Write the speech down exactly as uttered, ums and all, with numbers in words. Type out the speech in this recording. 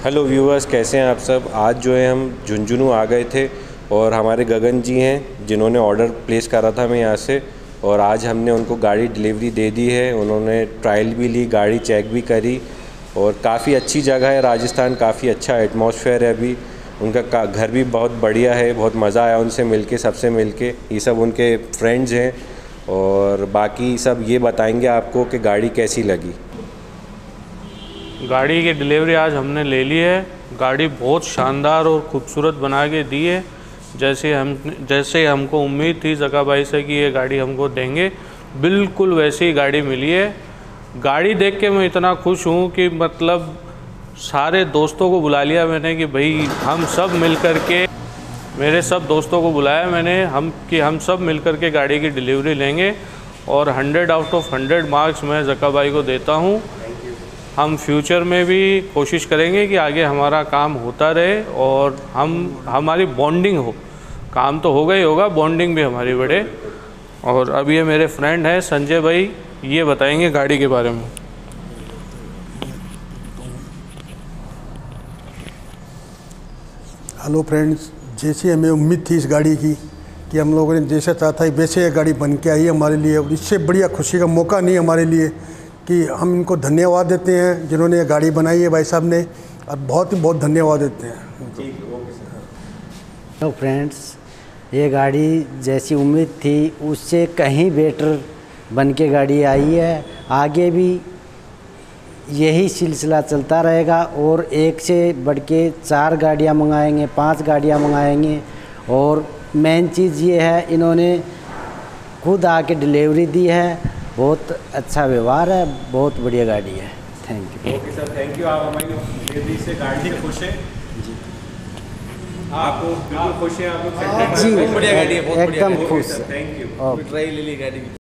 Hello viewers, कैसे हैं आप सब। आज जो है हम झुंझुनू आ गए थे और हमारे गगन जी हैं जिन्होंने ऑर्डर प्लेस करा था मैं यहाँ से, और आज हमने उनको गाड़ी डिलीवरी दे दी है। उन्होंने ट्रायल भी ली, गाड़ी चेक भी करी और काफ़ी अच्छी जगह है राजस्थान, काफ़ी अच्छा एटमॉस्फेयर है। अभी उनका घर भी बहुत बढ़िया है, बहुत मज़ा आया उनसे मिलके, सबसे मिलके। ये सब उनके फ्रेंड्स हैं और बाकी सब ये बताएंगे आपको कि गाड़ी कैसी लगी। गाड़ी की डिलीवरी आज हमने ले ली है। गाड़ी बहुत शानदार और ख़ूबसूरत बना के दी है, जैसे हम जैसे हमको उम्मीद थी जका भाई से कि ये गाड़ी हमको देंगे, बिल्कुल वैसी ही गाड़ी मिली है। गाड़ी देख के मैं इतना खुश हूँ कि मतलब सारे दोस्तों को बुला लिया मैंने कि भाई हम सब मिल कर के, मेरे सब दोस्तों को बुलाया मैंने हम कि हम सब मिल कर के गाड़ी की डिलीवरी लेंगे। और hundred out of hundred marks मैं जका भाई को देता हूँ। हम फ्यूचर में भी कोशिश करेंगे कि आगे हमारा काम होता रहे और हम हमारी बॉन्डिंग हो। काम तो होगा ही होगा, बॉन्डिंग भी हमारी बढ़े। और अब ये मेरे फ्रेंड हैं संजय भाई, ये बताएंगे गाड़ी के बारे में। हेलो फ्रेंड्स, जैसी हमें उम्मीद थी इस गाड़ी की कि हम लोगों ने जैसा चाहता है वैसे ये गाड़ी बन के आई है हमारे लिए, और इससे बढ़िया खुशी का मौका नहीं हमारे लिए कि हम इनको धन्यवाद देते हैं जिन्होंने ये गाड़ी बनाई है भाई साहब ने, और बहुत ही बहुत धन्यवाद देते हैं। हेलो फ्रेंड्स, ये गाड़ी जैसी उम्मीद थी उससे कहीं बेटर बन के गाड़ी आई है। आगे भी यही सिलसिला चलता रहेगा और एक से बढ़ के चार गाड़ियाँ मंगाएंगे, पांच गाड़ियाँ मंगाएंगे। और मेन चीज़ ये है, इन्होंने खुद आके डिलीवरी दी है। बहुत अच्छा व्यवहार है, बहुत बढ़िया गाड़ी है। Thank you. Okay sir, thank you. आप हमारी डिलीवरी से गाड़ी से खुश हैं? जी, आपको बिल्कुल खुश हैं? आपको जी, बढ़िया गाड़ी है, बहुत बढ़िया, एकदम खुश। Thank you. ट्राई ले ली गाड़ी।